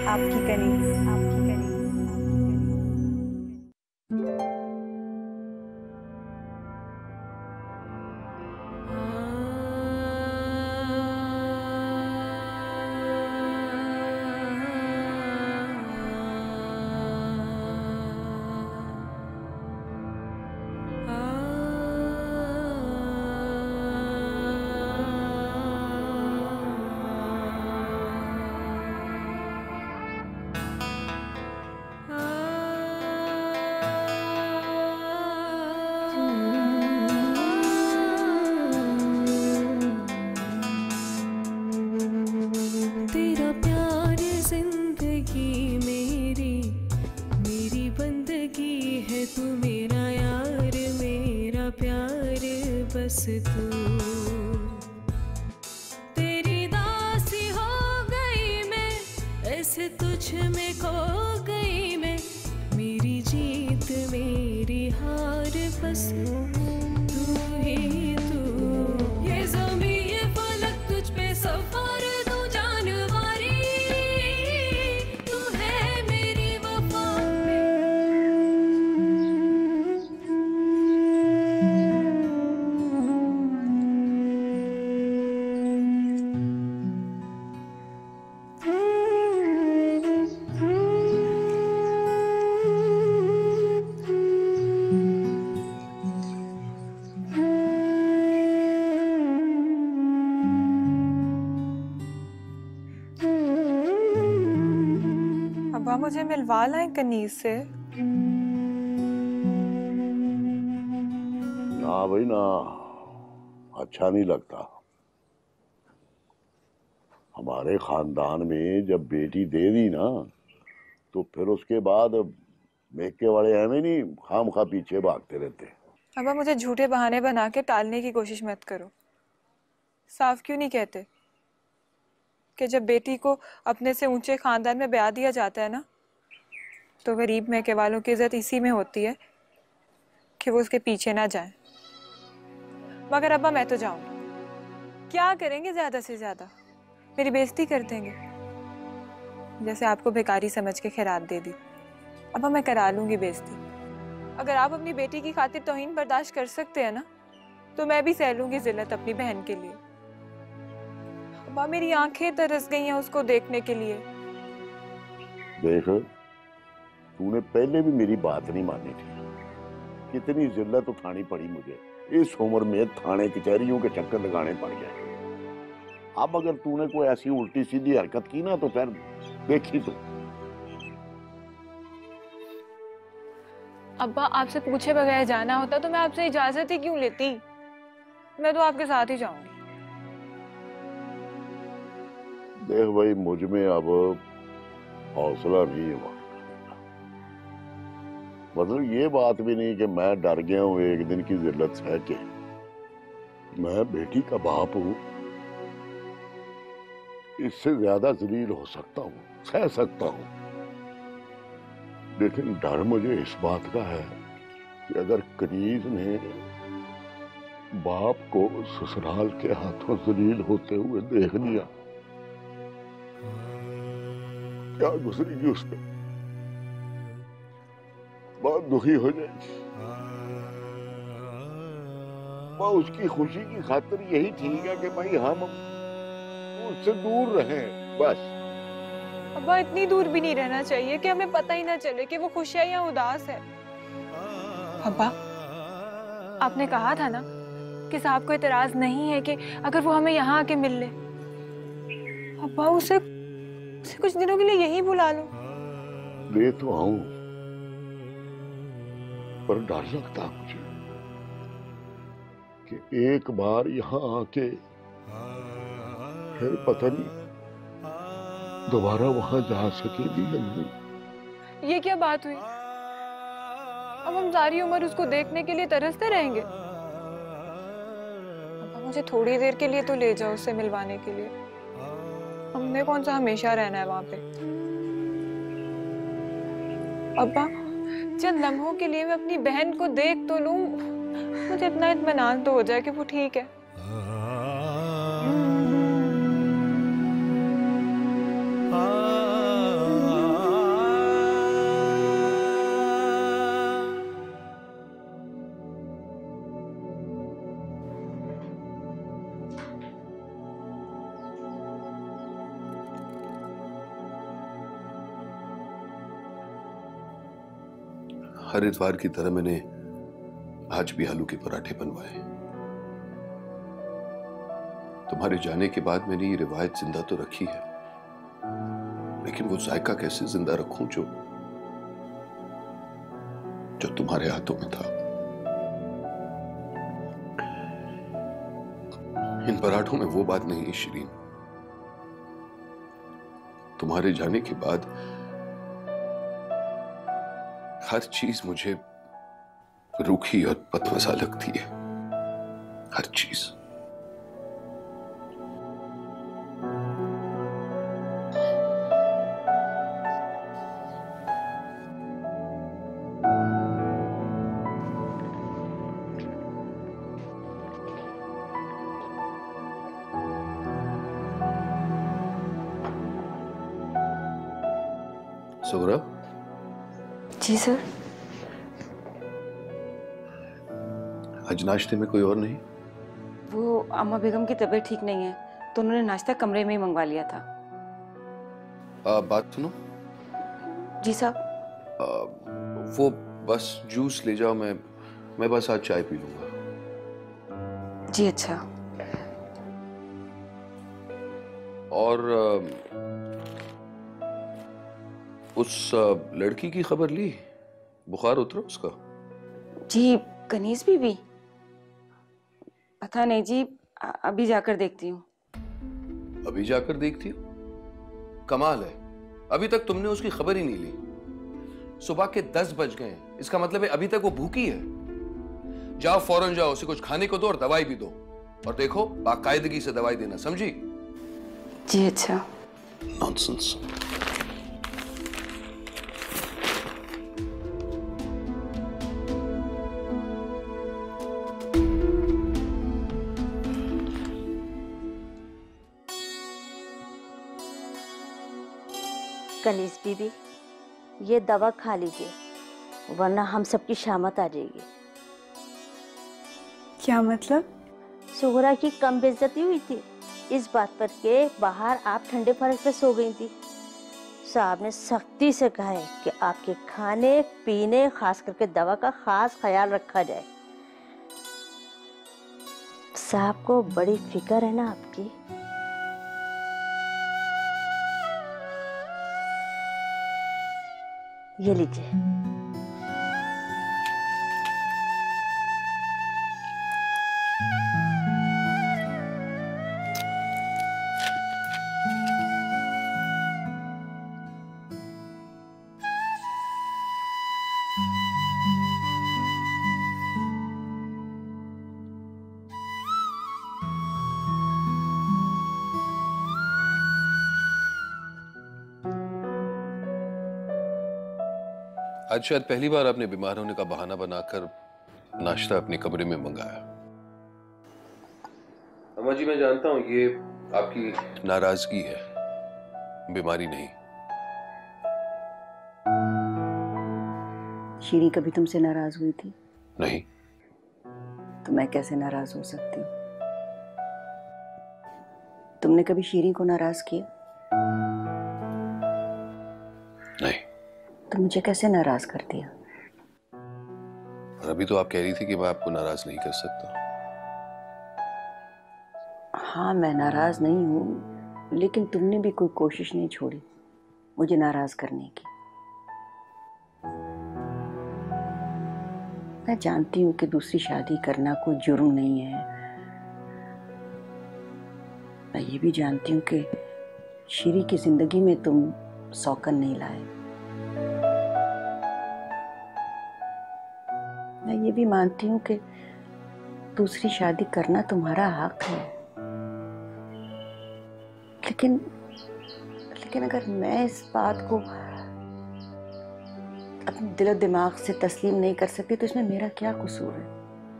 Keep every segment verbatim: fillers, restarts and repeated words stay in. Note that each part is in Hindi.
आपकी कनीज, आपकी कनीज। तेरा प्यार जिंदगी मेरी, मेरी बंदगी है तू मेरा यार, मेरा प्यार बस तू। तेरी दासी हो गई मैं, ऐसे तुझ में खो गई मैं, मेरी जीत मेरी हार बस तू ही तू। ये ज़मीं ये फलक तुझ पे सवार तू जानवारी, तू है मेरी वफा अब्बा मुझे मिलवा लाएं कनीज से। ना भाई ना, अच्छा नहीं लगता। हमारे खानदान में जब बेटी दे दी ना, तो फिर उसके बाद मेके वाले हमें नहीं खाम खा पीछे भागते रहते। अब्बा मुझे झूठे बहाने बना के टालने की कोशिश मत करो। साफ क्यों नहीं कहते कि जब बेटी को अपने से ऊंचे खानदान में ब्याह दिया जाता है ना, तो गरीब मैके वालों की इज्जत इसी में होती है कि वो उसके पीछे ना जाए। मगर अब्बा मैं तो जाऊंगी, क्या करेंगे ज्यादा से ज्यादा, मेरी बेइज्जती कर देंगे। जैसे आपको भिखारी समझ के खैरात दे दी, अब्बा मैं करा लूंगी बेइज्जती। अगर आप अपनी बेटी की खातिर तौहीन बर्दाश्त कर सकते हैं ना, तो मैं भी सह लूंगी जिल्लत अपनी बहन के लिए। अब्बा मेरी आंखें तरस गई हैं उसको देखने के लिए। देख, तूने पहले भी मेरी बात नहीं मानी थी। कितनी जिल्लत उठानी पड़ी मुझे, इस उम्र में थाने कचहरियों के चक्कर लगाने पड़ गए। अब अगर तूने कोई ऐसी उल्टी सीधी हरकत की ना, तो फिर देखी तू। अब्बा आपसे पूछे बगैर जाना होता तो मैं आपसे इजाजत ही क्यों लेती। मैं तो आपके साथ ही जाऊंगी। देख भाई, मुझ में अब हौसला नहीं है। मतलब ये बात भी नहीं कि मैं डर गया हूं एक दिन की जिल्लत सह के। मैं बेटी का बाप हूं, इससे ज्यादा जलील हो सकता हूं, सह सकता हूं। लेकिन डर मुझे इस बात का है कि अगर कनीज ने बाप को ससुराल के हाथों जलील होते हुए देख लिया, क्या गुजरेगी उस पर, बहुत दुखी हो जाएगी। वो उसकी खुशी की खातिर यही ठीक है कि भाई हम उससे दूर रहें बस। अब्बा इतनी दूर भी नहीं रहना चाहिए कि हमें पता ही ना चले कि वो खुश है या उदास है। अब्बा आपने कहा था ना कि साहब को इतराज नहीं है कि अगर वो हमें यहाँ आके मिल ले। अब्बा उसे, उसे कुछ दिनों के लिए यही बुला लो। ले तो आऊं, पर डर लगता मुझे कि एक बार यहाँ आके फिर पता नहीं दोबारा वहां जा सकेगी या नहीं। ये क्या बात हुई? अब हम सारी उम्र उसको देखने के लिए तरसते रहेंगे? अब मुझे थोड़ी देर के लिए तो ले जाओ उससे मिलवाने के लिए। हमने कौन सा हमेशा रहना है वहां पे। अब्बा चंद लम्हों के लिए मैं अपनी बहन को देख तो लूं, मुझे इतना इत्मीनान तो हो जाए कि वो ठीक है। हर इतवार की तरह मैंने आज भी आलू के पराठे बनवाए। तुम्हारे जाने के बाद मैंने ये रिवायत जिंदा तो रखी है, लेकिन वो जायका कैसे जिंदा रखूं जो जो तुम्हारे हाथों में था। इन पराठों में वो बात नहीं है शिरीन। तुम्हारे जाने के बाद हर चीज मुझे रूखी और पतवसा लगती है, हर चीज। सुगरा? जी सर। आज नाश्ते में कोई और नहीं? वो अम्मा बेगम की तबीयत ठीक नहीं है तो उन्होंने नाश्ता कमरे में ही मंगवा लिया था। आ, बात सुनो। जी साहब। वो बस जूस ले जाओ, मैं मैं बस आज चाय पी लूंगा। जी अच्छा। और आ, उस लड़की की खबर ली? बुखार उतरा उसका? जी कनीज बीबी? पता नहीं जी, अभी जाकर देखती हूँ। अभी जाकर देखती हो? कमाल है, अभी तक तुमने उसकी खबर ही नहीं ली। सुबह के दस बज गए, इसका मतलब है अभी तक वो भूखी है। जाओ फौरन जाओ, उसे कुछ खाने को दो और दवाई भी दो, और देखो बाकायदगी से दवाई देना, समझी? जी अच्छा। नॉनसेंस। कनीज बीबी, ये दवा खा लीजिए वरना हम सबकी शामत आ जाएगी। क्या मतलब? सुगरा की कम बेइज्जती हुई थी इस बात पर के बाहर आप ठंडे फर्श पे सो गई थी। साहब ने सख्ती से कहा है कि आपके खाने पीने खास करके दवा का खास ख्याल रखा जाए। साहब को बड़ी फिक्र है ना आपकी। ये लीजिए। आज शायद पहली बार आपने बीमार होने का बहाना बनाकर नाश्ता अपने कमरे में मंगाया। अम्मा जी, मैं जानता हूं ये आपकी नाराजगी है, बीमारी नहीं। शीरी कभी तुमसे नाराज हुई थी? नहीं। तो मैं कैसे नाराज हो सकती हूँ? तुमने कभी शीरी को नाराज किया? नहीं। तो मुझे कैसे नाराज कर दिया? और अभी तो आप कह रही थी कि मैं आपको नाराज नहीं कर सकता। हाँ, मैं नाराज नहीं हूँ, लेकिन तुमने भी कोई कोशिश नहीं छोड़ी मुझे नाराज करने की। मैं जानती हूँ कि दूसरी शादी करना कोई जुर्म नहीं है। मैं ये भी जानती हूँ कि शीरी की जिंदगी में तुम सौकन नहीं लाए। मैं ये भी मानती हूँ कि दूसरी शादी करना तुम्हारा हक है, लेकिन लेकिन अगर मैं इस बात को अपने दिल और दिमाग से तस्लीम नहीं कर सकती तो इसमें मेरा क्या कसूर है?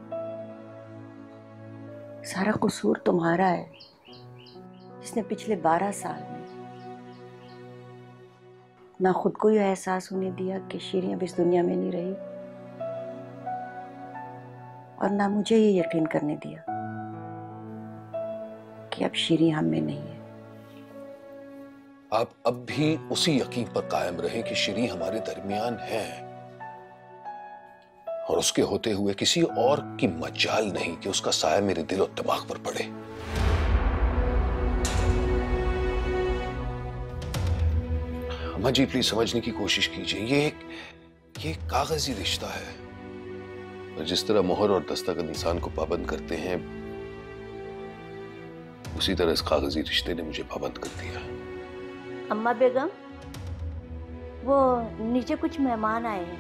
सारा कसूर तुम्हारा है, जिसने पिछले बारह साल में ना खुद को यह एहसास होने दिया कि शीरी अब इस दुनिया में नहीं रही, और ना मुझे ये यकीन करने दिया कि अब शीरी हम में नहीं है। आप अब भी उसी यकीन पर कायम रहें कि शीरी हमारे दरमियान है। और उसके होते हुए किसी और की मजाल नहीं कि उसका साया मेरे दिल और दिमाग पर पड़े। अम्मा जी प्लीज समझने की कोशिश कीजिए, ये एक ये एक कागजी रिश्ता है और जिस तरह मोहर और दस्तखत इंसान को पाबंद करते हैं उसी तरह इस कागजी रिश्ते ने मुझे पाबंद कर दिया। अम्मा बेगम, वो नीचे कुछ मेहमान आए हैं।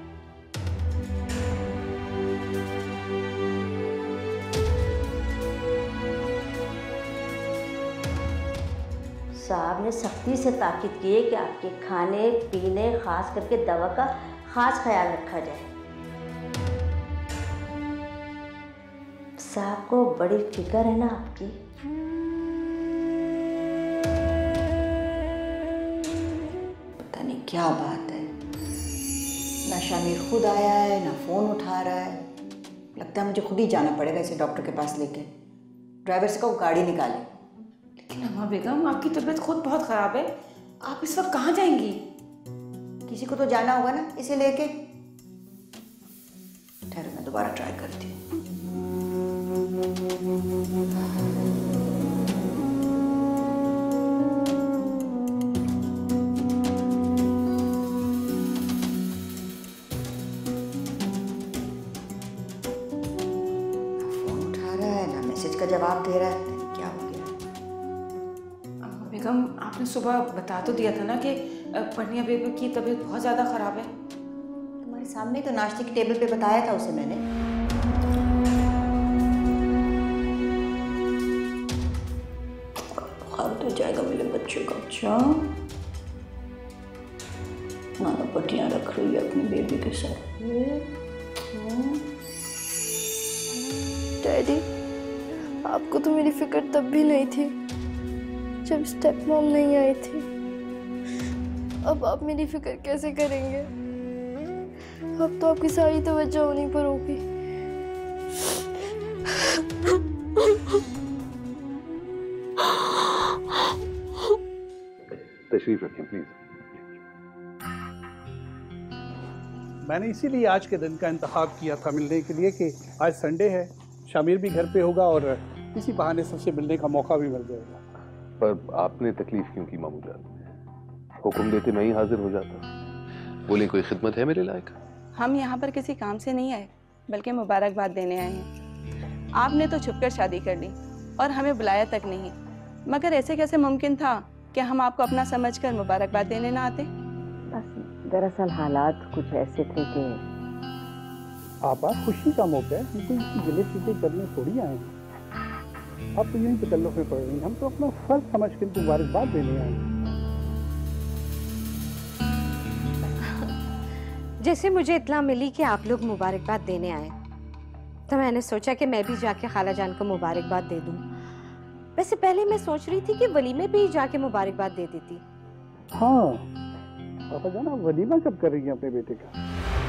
साहब ने सख्ती से ताकीद की है कि आपके खाने पीने खास करके दवा का खास ख्याल रखा जाए। साहब को बड़ी फिक्र है ना आपकी। पता नहीं क्या बात है, ना शामिर खुद आया है ना फोन उठा रहा है। लगता है मुझे खुद ही जाना पड़ेगा इसे डॉक्टर के पास लेके। ड्राइवर से कहो गाड़ी निकाले। लेकिन अम्मा बेगम, आपकी तबीयत खुद बहुत ख़राब है, आप इस वक्त कहाँ जाएंगी? किसी को तो जाना होगा ना इसे लेके। ठहरो मैं दोबारा ट्राई करती हूँ। फोन उठा रहा है ना मैसेज का जवाब दे रहा है, क्या हो गया? अम्मा बेगम, आपने सुबह बता तो दिया था ना कि पनिया बेबी की तबीयत बहुत ज़्यादा ख़राब है। तुम्हारे सामने तो नाश्ते की टेबल पे बताया था उसे मैंने। बुखार तो जाएगा मेरे बच्चे का। अच्छा, नाना पट्टियाँ रख रही है अपनी बेबी के साथ। डैडी, आपको तो मेरी फिक्र तब भी नहीं थी जब स्टेप मॉम नहीं आई थी। अब आप मेरी फिक्र कैसे करेंगे? अब तो आपकी सारी तवज्जो उन्हीं पर होगी। तशरीफ रखें प्लीज। मैंने इसीलिए आज के दिन का इंतखाब किया था मिलने के लिए कि आज संडे है, शामिर भी घर पे होगा और इसी बहाने सबसे मिलने का मौका भी मिल जाएगा। पर आपने तकलीफ क्यों की मामू जान? हुक्म देते मैं ही हाजिर हो जाता। बोले कोई खिदमत है मेरे लायक? हम यहाँ पर किसी काम से नहीं आए बल्कि मुबारकबाद देने आए हैं। आपने तो छुपकर शादी कर ली और हमें बुलाया तक नहीं, मगर ऐसे कैसे मुमकिन था कि हम आपको अपना समझकर मुबारकबाद देने ना आते? बस दरअसल हालात कुछ ऐसे थे कि आपा खुशी का मौका है, हम कोई इसकी गिले शिकवे करने थोड़ी आए हैं। आप तो यही तकल्लुफ में पड़ रही हैं, हम तो अपना फर्ज समझ कर मुबारकबाद देने आए हैं। जैसे मुझे इत्तला मिली कि आप लोग मुबारकबाद देने आए तो मैंने सोचा कि मैं भी जाके खाला जान को मुबारकबाद दे दूं। वैसे पहले मैं सोच रही थी कि वलीमे भी जाके मुबारकबाद दे देती। हाँ, पापा जान, आप वलीमा कब कर रही हैं अपने बेटे का?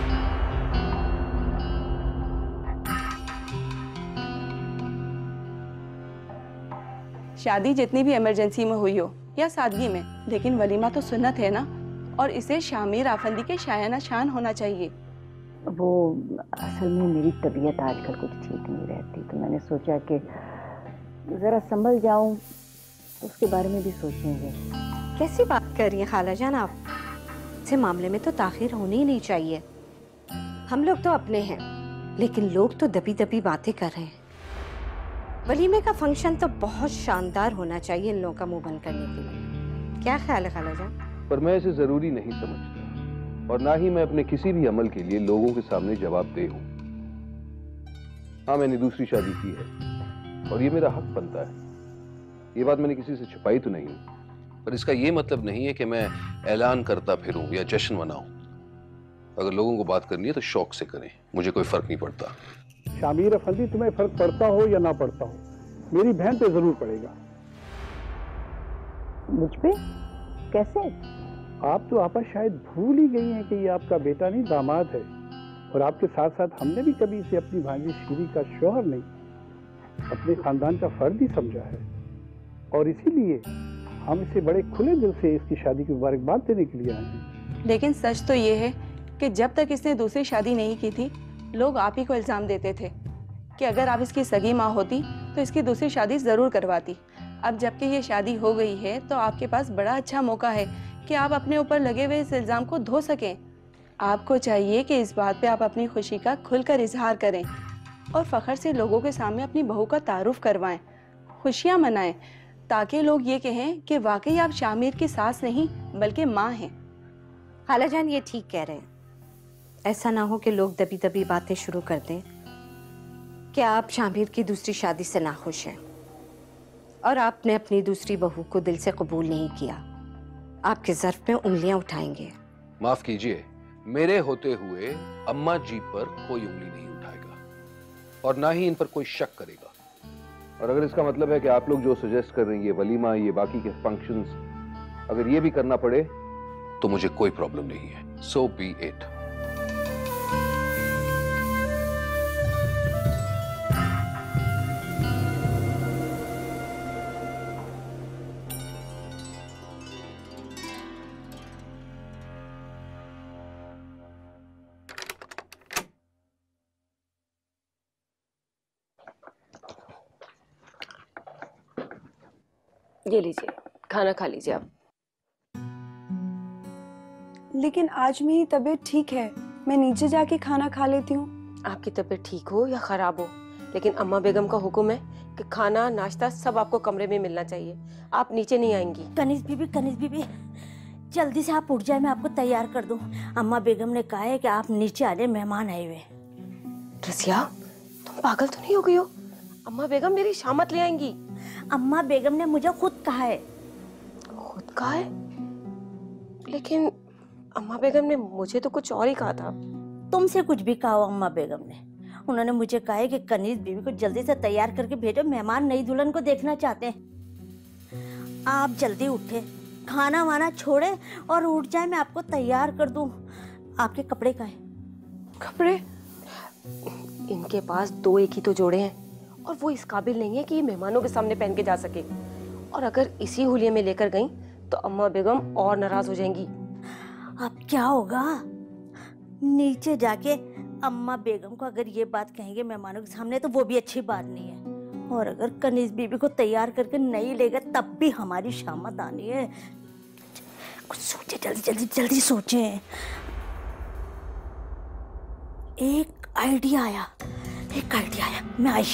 शादी जितनी भी इमरजेंसी में हुई हो या सादगी में, लेकिन वलीमा तो सुन्नत है ना, और इसे शामिर आफंदी के शायाना शान होना चाहिए। वो असल में मेरी तबीयत आजकल कुछ ठीक नहीं रहती, तो मैंने सोचा कि ज़रा संभल जाऊं तो उसके बारे में भी सोचेंगे। कैसी बात कर रही हैं खाला जान आप? इस मामले में तो ताखिर होनी ही नहीं चाहिए। हम लोग तो अपने हैं, लेकिन लोग तो दबी दबी बातें कर रहे हैं। वलीमे का फंक्शन तो बहुत शानदार होना चाहिए इन लोगों का मुंह बंद करने के लिए। क्या ख्याल है खाला जान? पर मैं इसे जरूरी नहीं समझता और ना ही मैं अपने किसी भी अमल के लिए लोगों के सामने जवाबदेह हूं। हाँ, मैंने दूसरी शादी की है और ये मेरा हक बनता है। ये बात मैंने किसी से छुपाई तो नहीं, पर इसका ये मतलब नहीं है कि मैं ऐलान करता फिरूं या जश्न मनाऊं। अगर लोगों को बात करनी है तो शौक से करें, मुझे कोई फर्क नहीं पड़ता। शामिर अफंदी, तुम्हें फर्क पड़ता हो या ना पड़ता हो, मेरी बहन पे जरूर पड़ेगा। मुझ पे कैसे? आप तो आपस शायद भूल ही गई हैं कि ये आपका बेटा नहीं दामाद है, और आपके साथ साथ हमने भी कभी इसे अपनी भांजी शीरी का शौहर नहीं, अपने खानदान का फर्द ही समझा है, और इसीलिए हम इसे बड़े खुले दिल से इसकी शादी की मुबारकबाद देने के लिए आए हैं। लेकिन सच तो ये है कि जब तक इसने दूसरी शादी नहीं की थी लोग आप ही को इल्ज़ाम देते थे कि अगर आप इसकी सगी माँ होती तो इसकी दूसरी शादी ज़रूर करवाती। अब जबकि ये शादी हो गई है तो आपके पास बड़ा अच्छा मौका है कि आप अपने ऊपर लगे हुए इस इल्ज़ाम को धो सकें। आपको चाहिए कि इस बात पे आप अपनी खुशी का खुलकर इजहार करें और फ़ख्र से लोगों के सामने अपनी बहू का तारुफ करवाएं, खुशियाँ मनाएं, ताकि लोग ये कहें कि वाकई आप शामिर की सास नहीं बल्कि माँ हैं। खालाजान ये ठीक कह रहे हैं। ऐसा ना हो कि लोग दबी दबी बातें शुरू कर दें कि आप शामिर की दूसरी शादी से नाखुश हैं और आपने अपनी दूसरी बहू को दिल से कबूल नहीं किया। आपके ज़र्फ में उंगलियां उठाएंगे। माफ कीजिए, मेरे होते हुए अम्मा जी पर कोई उंगली नहीं उठाएगा और ना ही इन पर कोई शक करेगा। और अगर इसका मतलब है कि आप लोग जो सजेस्ट कर रहे हैं, ये वलीमा, ये बाकी के फंक्शंस, अगर ये भी करना पड़े तो मुझे कोई प्रॉब्लम नहीं है। So be it. ये लीजिए, खाना खा लीजिए आप। लेकिन आज मेरी तबीयत ठीक है, मैं नीचे जाके खाना खा लेती हूँ। आपकी तबीयत ठीक हो या खराब हो, लेकिन अम्मा बेगम का हुक्म है कि खाना नाश्ता सब आपको कमरे में मिलना चाहिए। आप नीचे नहीं आएंगी। कनीज बीबी, कनीज बीबी, जल्दी से आप उठ जाए, मैं आपको तैयार कर दूं। अम्मा बेगम ने कहा है कि आप नीचे आ जाए, मेहमान आए हुए। रसिया, तुम पागल तो नहीं हो गई हो? अम्मा बेगम मेरी शामत ले आएंगी। अम्मा बेगम ने मुझे खुद कहा है। खुद कहा है? लेकिन अम्मा बेगम ने मुझे तो कुछ और ही कहा था। तुमसे कुछ भी कहा हो अम्मा बेगम ने। उन्होंने मुझे कहा है कि कनीज बीबी को जल्दी से तैयार करके भेजो, मेहमान नई दुल्हन को देखना चाहते हैं। आप जल्दी उठे, खाना वाना छोड़े और उठ जाए, मैं आपको तैयार कर दूं। आपके कपड़े कहाँ हैं? कपड़े? इनके पास दो एक ही तो जोड़े हैं और वो इस काबिल नहीं है कि ये मेहमानों के सामने पहन के जा सके। और अगर इसी हुलिये में लेकर गई तो अम्मा बेगम और नाराज हो जाएंगी। अब क्या होगा? नीचे जाके अम्मा बेगम को अगर ये बात कहेंगे मेहमानों के सामने तो वो भी अच्छी बात नहीं है। और अगर कनीज बीबी को तैयार करके नहीं लेगा तब भी हमारी शामत आनी है। कुछ सोचे, जल्दी जल्दी जल्दी सोचे। एक आइडिया आया, एक आइडिया आया, मैं आई।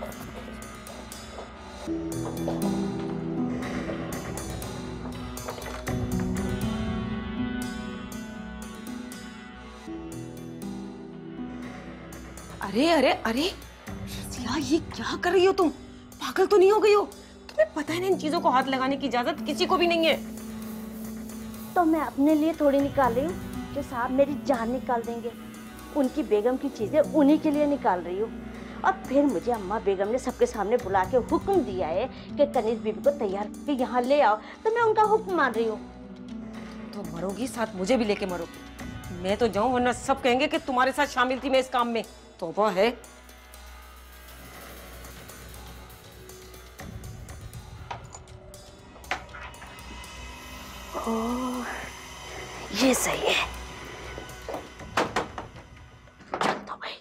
अरे अरे अरे रसिया, ये क्या कर रही हो तुम? पागल तो नहीं हो गई हो? तुम्हें पता है ना इन चीजों को हाथ लगाने की इजाजत किसी को भी नहीं है। तो मैं अपने लिए थोड़ी निकाल रही हूँ जो साहब मेरी जान निकाल देंगे। उनकी बेगम की चीजें उन्हीं के लिए निकाल रही हूँ। और फिर मुझे अम्मा बेगम ने सबके सामने बुला के हुक्म दिया है कि कनीज बीबी को तैयार करके यहाँ ले आओ, तो मैं उनका हुक्म मान रही हूँ। तो मरोगी, साथ मुझे भी लेके मरोगी। मैं तो जाऊं, वरना सब कहेंगे कि तुम्हारे साथ शामिल थी मैं इस काम में। तौबा है। ओह, ये सही है। तो भाई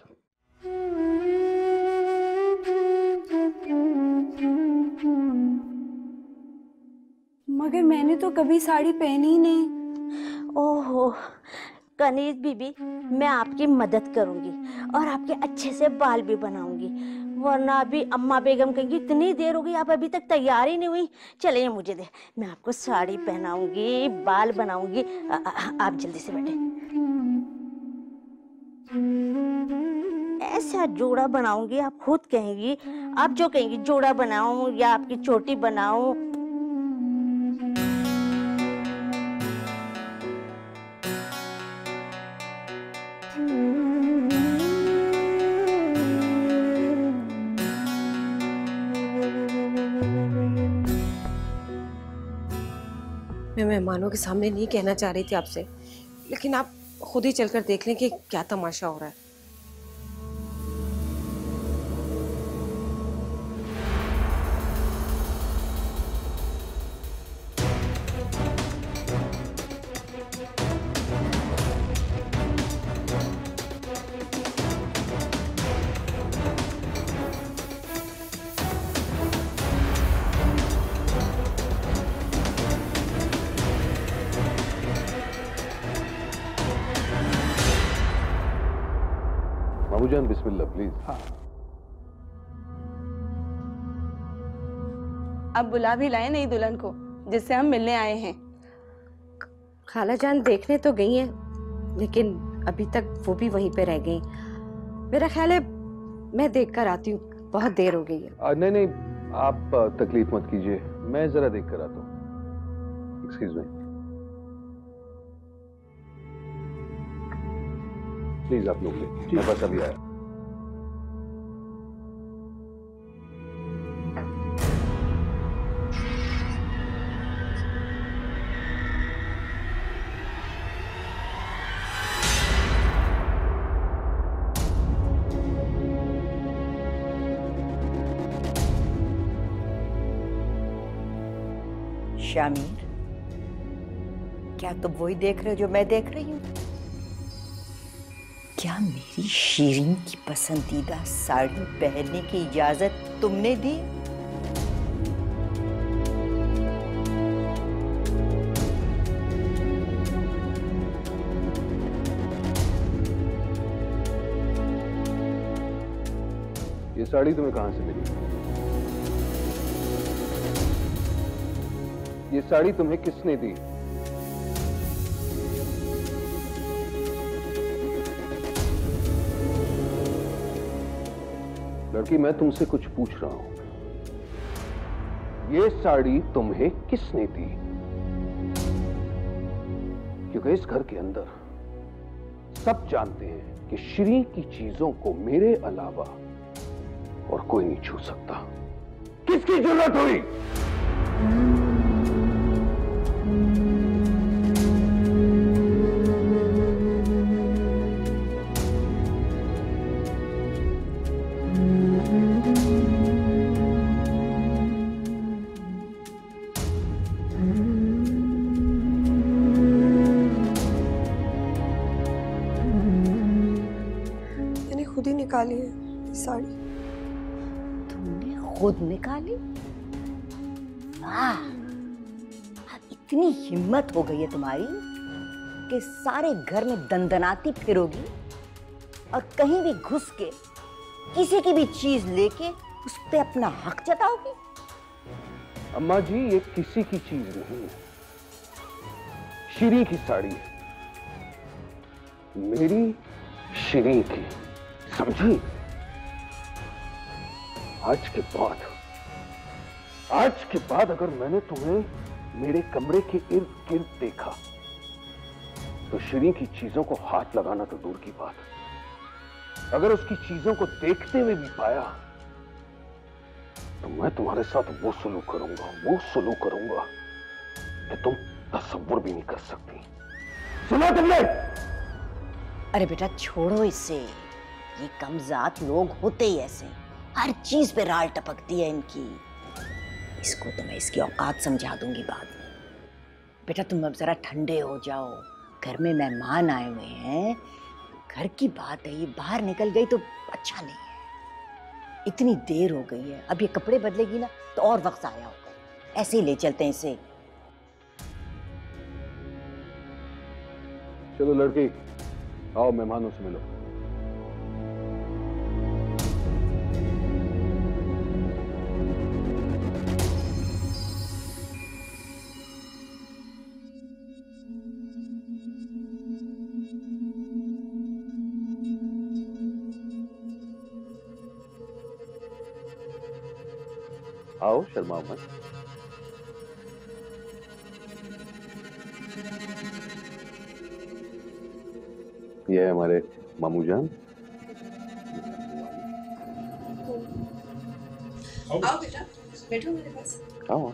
मगर मैंने तो कभी साड़ी पहनी ही नहीं। ओहो कनीज बीबी, मैं आपकी मदद करूंगी और आपके अच्छे से बाल भी बनाऊंगी, वरना अभी अम्मा बेगम कहेंगी इतनी देर हो गई आप अभी तक तैयार ही नहीं हुई। चलिए मुझे दे, मैं आपको साड़ी पहनाऊंगी, बाल बनाऊंगी। आ, आ, आप जल्दी से बैठे। ऐसा जोड़ा बनाऊंगी, आप खुद कहेंगी, आप जो कहेंगी जोड़ा बनाऊं या आपकी चोटी बनाऊं। मैं मेहमानों के सामने नहीं कहना चाह रही थी आपसे, लेकिन आप खुद ही चलकर देख लें कि क्या तमाशा हो रहा है। माहूजान बिस्मिल्लाह प्लीज। हाँ अब बुला भी लाए नई दुल्हन को जिससे हम मिलने आए हैं। खाला जान देखने तो गई हैं, लेकिन अभी तक वो भी वहीं पे रह गई। मेरा ख्याल है मैं देख कर आती हूँ, बहुत देर हो गई है। आ, नहीं नहीं आप आ, तकलीफ मत कीजिए, मैं जरा देख कर आता हूँ। एक्सक्यूज मी, प्लीज आप लोग ले, मैं बस अभी आया। शामिर, क्या तुम वही देख रहे हो जो मैं देख रही हूँ? क्या मेरी शीरीन की पसंदीदा साड़ी पहनने की इजाजत तुमने दी? ये साड़ी तुम्हें कहां से मिली? ये साड़ी तुम्हें किसने दी? लड़की, मैं तुमसे कुछ पूछ रहा हूं। ये साड़ी तुम्हें किसने दी? क्योंकि इस घर के अंदर सब जानते हैं कि श्री की चीजों को मेरे अलावा और कोई नहीं छू सकता। किसकी जरूरत हुई? मैंने खुद ही निकाली है ये साड़ी। तुमने खुद निकाली? वाह, इतनी हिम्मत हो गई है तुम्हारी कि सारे घर में दंदनाती फिरोगी और कहीं भी घुस के किसी की भी चीज लेके उस पे अपना हक जताओगी। अम्मा जी, ये किसी की चीज नहीं है, श्री की साड़ी है, मेरी श्री की, समझी? आज के बाद आज के बाद अगर मैंने तुम्हें मेरे कमरे के इर्द गिर्द देखा तो श्री की चीजों को हाथ लगाना तो दूर की बात, अगर उसकी चीजों को देखते हुए भी पाया तो मैं तुम्हारे साथ वो सलूक करूंगा, वो सलूक करूंगा कि तुम तसव्वुर भी नहीं कर सकती। सुना तुमने? अरे बेटा छोड़ो इससे, ये कमजात लोग होते ही ऐसे, हर चीज पे राल टपकती है इनकी। इसको तो मैं इसकी औकात समझा दूंगी बाद में। बेटा तुम अब जरा ठंडे हो जाओ, घर में मेहमान आए हुए हैं, घर की बात है, ये बाहर निकल गई तो अच्छा नहीं है। इतनी देर हो गई है, अब ये कपड़े बदलेगी ना तो और वक्त आया होगा। ऐसे ही ले चलते हैं इसे। चलो लड़की, आओ मेहमानों से मिलो। आओ, शर्माओ मत। ये है हमारे मामू जान। आओ बेटा, बैठो मेरे पास। आओ।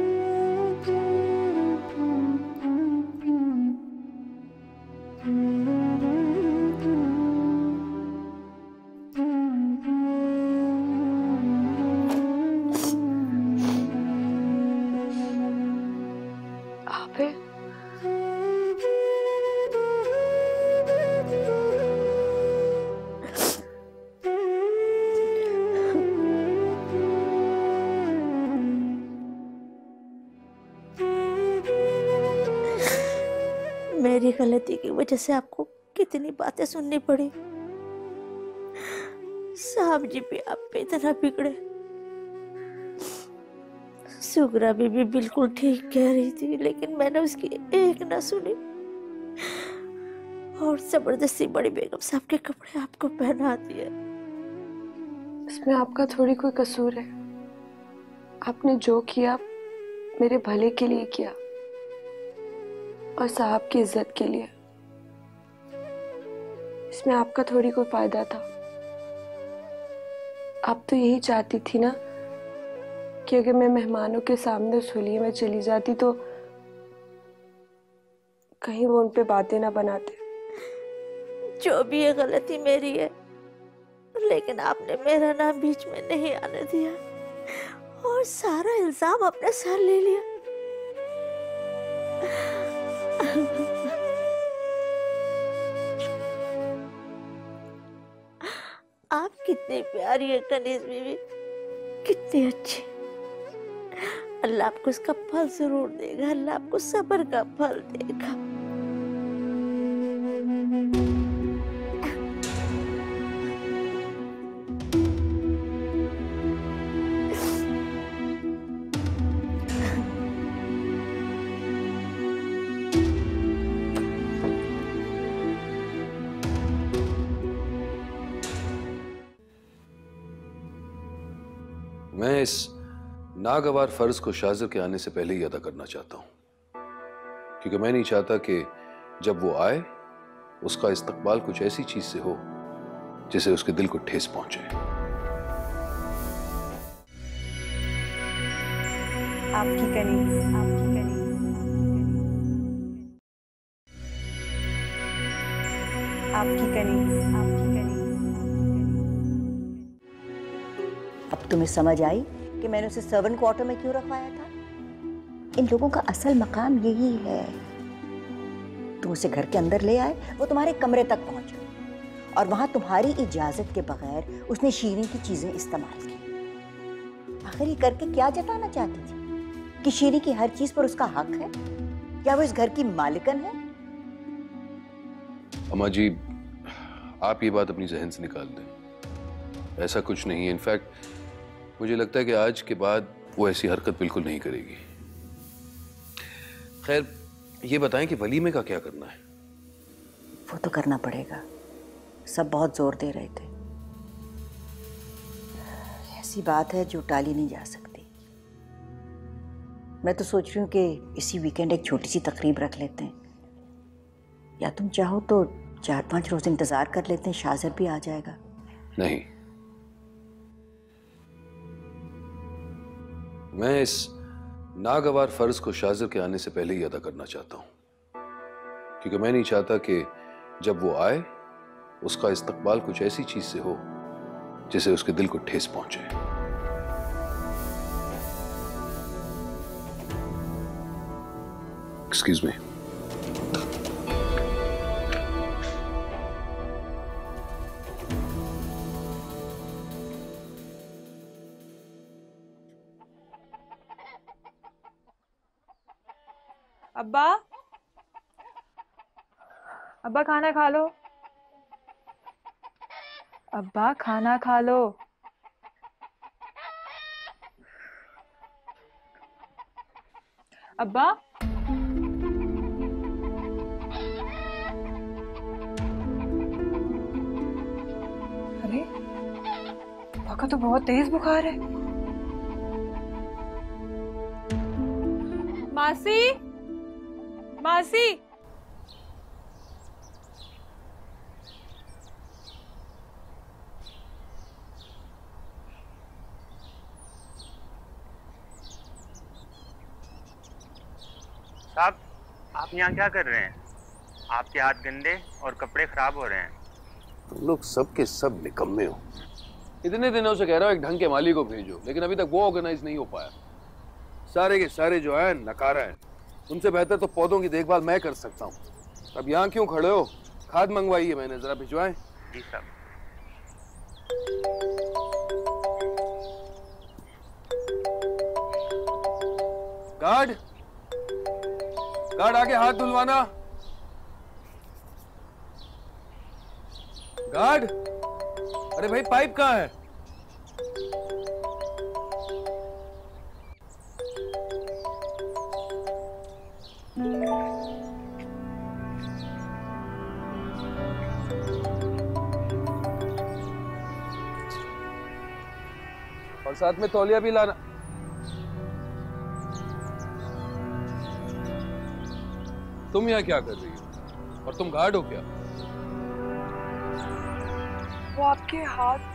Mm-hmm. गलती की वजह से आपको कितनी बातें सुननी पड़ी। साहब जी भी आप पे इतना बिगड़े। सुगरा भी, भी बिल्कुल ठीक कह रही थी, लेकिन मैंने उसकी एक ना सुनी और जबरदस्ती बड़ी बेगम साहब के कपड़े आपको पहना दिए। इसमें आपका थोड़ी कोई कसूर है। आपने जो किया मेरे भले के लिए किया और साहब की इज्जत के लिए। इसमें आपका थोड़ी कोई फायदा था। आप तो यही चाहती थी ना कि अगर मैं मेहमानों के सामने उस हुलिये में चली जाती तो कहीं वो उन पे बातें ना बनाते। जो भी ये गलती मेरी है, लेकिन आपने मेरा नाम बीच में नहीं आने दिया और सारा इल्जाम अपने सर ले लिया। आप कितनी प्यारी है कनीज बीवी, कितनी अच्छी। अल्लाह आपको इसका फल जरूर देगा। अल्लाह आपको सब्र का फल देगा। मैं इस नागवार फर्ज को शाज़र के आने से पहले ही अदा करना चाहता हूं, क्योंकि मैं नहीं चाहता कि जब वो आए उसका इस्तकबाल कुछ ऐसी चीज से हो जिसे उसके दिल को ठेस पहुंचे। आपकी कनीज, आपकी कनीज, आपकी कनीज, आपकी कनीज। अब तुम्हें समझ आई कि मैंने उसे सर्वेंट क्वार्टर में क्यों रखवाया था? इन लोगों का असल मकाम यही है। तुम उसे घर के अंदर ले आए, वो तुम्हारे कमरे तक पहुंचा और वहां तुम्हारी इजाजत के बगैर उसने शीरीन की चीजें इस्तेमाल की। आखिर ये करके क्या जताना चाहती थी? कि शीरीन की हर चीज पर उसका हक है या वो इस घर की मालिकन है? अम्मा जी, आप ये बात अपनी जहन से निकाल दें। ऐसा कुछ नहीं है। इनफैक्ट मुझे लगता है कि आज के बाद वो ऐसी हरकत बिल्कुल नहीं करेगी। खैर, ये बताएं कि वलीमे का क्या करना है? वो तो करना पड़ेगा। सब बहुत जोर दे रहे थे। ऐसी बात है जो टाली नहीं जा सकती। मैं तो सोच रही हूँ कि इसी वीकेंड एक छोटी सी तकरीब रख लेते हैं। या तुम चाहो तो चार पांच रोज इंतजार कर लेते हैं, शाज़र भी आ जाएगा। नहीं, मैं इस नागवार फर्ज को शाज़र के आने से पहले ही अदा करना चाहता हूं, क्योंकि मैं नहीं चाहता कि जब वो आए उसका इस्तकबाल कुछ ऐसी चीज से हो जिसे उसके दिल को ठेस पहुंचे। Excuse me. अब्बा, अब्बा खाना खा लो। अब्बा खाना खा लो। अब्बा, अरे अब्बा का तो बहुत तेज बुखार है। मासी, मासी, साहब, आप यहाँ क्या कर रहे हैं? आपके हाथ गंदे और कपड़े खराब हो रहे हैं। तुम लोग सब के सब निकम्मे हो। इतने दिनों से कह रहा हूँ एक ढंग के माली को भेजो, लेकिन अभी तक वो ऑर्गेनाइज नहीं हो पाया। सारे के सारे जो है नकारा है। उनसे बेहतर तो पौधों की देखभाल मैं कर सकता हूँ। अब यहाँ क्यों खड़े हो? खाद मंगवाई है मैंने, जरा भिजवाएं। जी साहब। गार्ड, गार्ड आके हाथ धुलवाना। गार्ड, अरे भाई पाइप कहाँ है? और साथ में तौलिया भी लाना। तुम यहाँ क्या कर रही हो? और तुम गार्ड हो क्या? वो आपके हाथ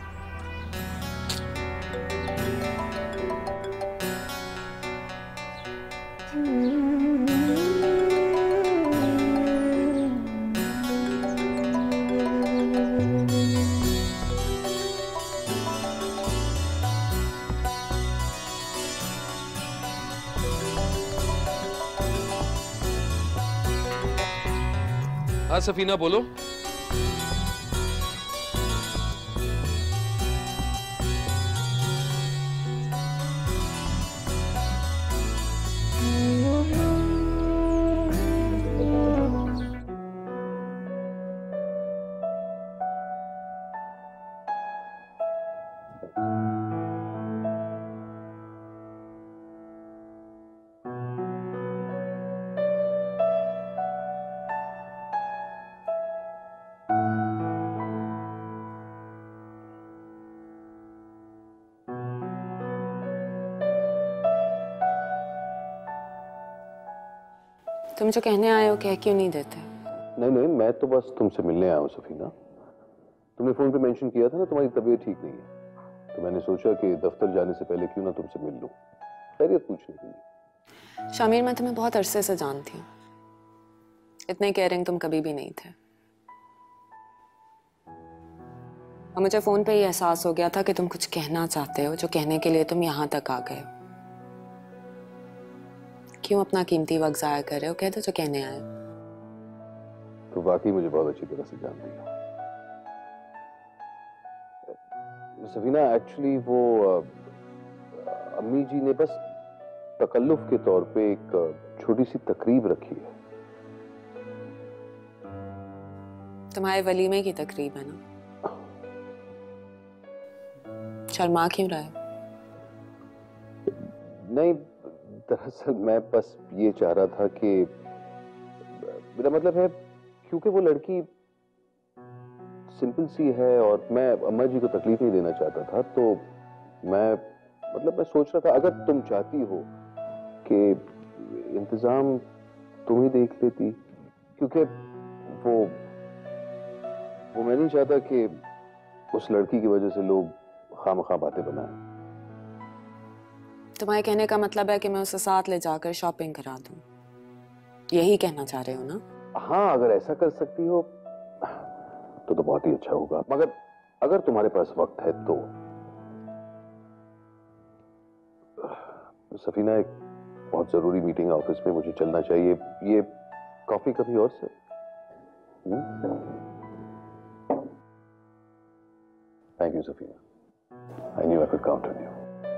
हाँ सफीना बोलो। तुम जो कहने आए हो कह क्यों नहीं देते? नहीं नहीं, मैं तो बस तुमसे मिलने आया हूँ सफीना। तुमने फोन पे मेंशन किया था ना तुम्हारी तबीयत ठीक नहीं है, तो मैंने सोचा कि दफ्तर जाने से पहले क्यों ना तुमसे मिल लूं, खैरियत पूछने के लिए। शामिर, मैं तुम्हें बहुत अरसे से जानती हूँ, इतने केयरिंग तुम कभी भी नहीं थे। और मुझे फोन पे ही एहसास हो गया था कि तुम कुछ कहना चाहते हो, जो कहने के लिए तुम यहाँ तक आ गए हो। क्यों अपना कीमती वक्त जाया कर रहे हो? कह दो जो कहने आए। तो वाकई मुझे बहुत अच्छी तरह से जानती हो सफीना। एक्चुअली वो अम्मी जी ने बस तकल्लुफ के तौर पे एक छोटी सी तकरीब रखी है। तुम्हारे वलीमे की तकरीब है ना? शर्मा क्यों रहा है? नहीं, दरअसल मैं बस ये चाह रहा था कि, मेरा मतलब है क्योंकि वो लड़की सिंपल सी है और मैं अम्मा जी को तकलीफ नहीं देना चाहता था, तो मैं मतलब मैं सोच रहा था अगर तुम चाहती हो कि इंतजाम तुम ही देख लेती, क्योंकि वो वो मैं नहीं चाहता कि उस लड़की की वजह से लोग खामखा बातें बनाएं। तुम्हारे कहने का मतलब है कि मैं उसे साथ ले जाकर शॉपिंग करा दूं, यही कहना चाह रहे हो ना? हाँ, अगर ऐसा कर सकती हो तो तो बहुत ही अच्छा होगा, मगर अगर तुम्हारे पास वक्त है तो। सफीना, एक बहुत जरूरी मीटिंग है ऑफिस में, मुझे चलना चाहिए। ये कॉफी कभी और से? Thank you Safina, I knew I could count on you.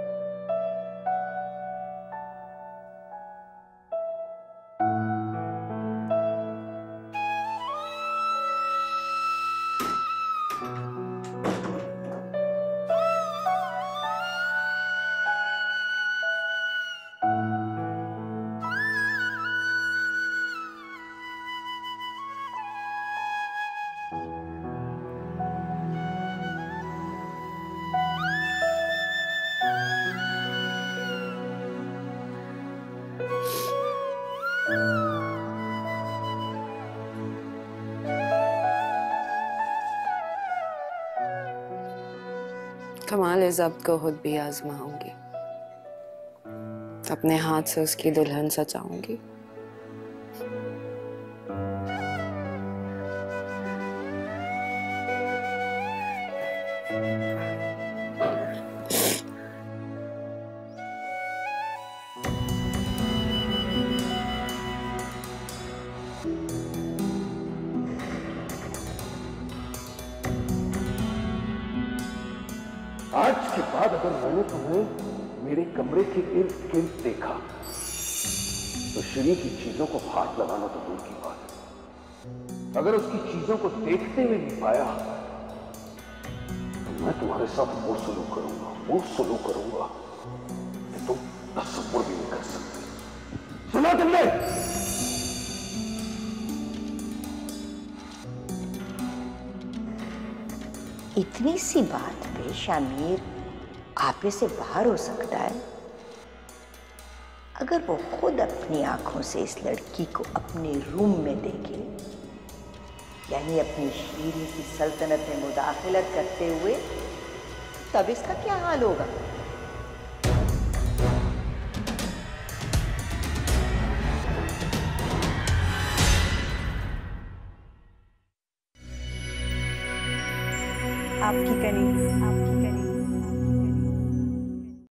कमाल ज़ब्त को खुद भी आजमाऊंगी, अपने हाथ से उसकी दुल्हन सजाऊंगी। आज के बाद अगर मैंने तुम्हें मेरे कमरे के इर्द गिर्द देखा तो श्री की चीजों को हाथ लगाना तो दूर की बात है, अगर उसकी चीजों को देखते हुए नहीं पाया मैं तुम्हारे साथ वो सलूक करूंगा, वो सलूक करूंगा कि तुम तसव्वुर भी नहीं कर सकते। सुना तुमने? इतनी सी बात पे शामिर आपे से बाहर हो सकता है? अगर वो खुद अपनी आंखों से इस लड़की को अपने रूम में देखे, यानी अपनी शीरी की सल्तनत में मुदाखलत करते हुए, तब इसका क्या हाल होगा? आपकी करीब आपकी